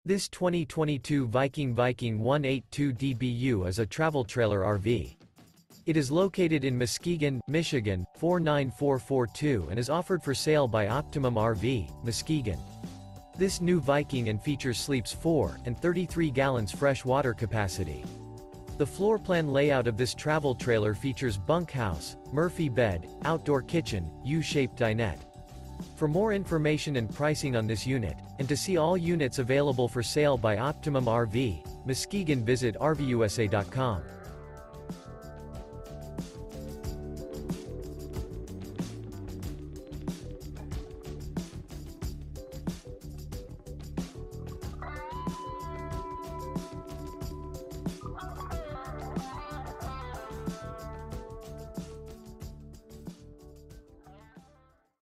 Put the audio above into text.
This 2022 Viking Viking 182 DBU is a travel trailer RV. It is located in Muskegon, Michigan, 49442 and is offered for sale by Optimum RV, Muskegon. This new Viking and features sleeps 4 and 33 gallons fresh water capacity. The floor plan layout of this travel trailer features bunkhouse, Murphy bed, outdoor kitchen, U-shaped dinette. For more information and pricing on this unit, and to see all units available for sale by Optimum RV, Muskegon, visit RVUSA.com.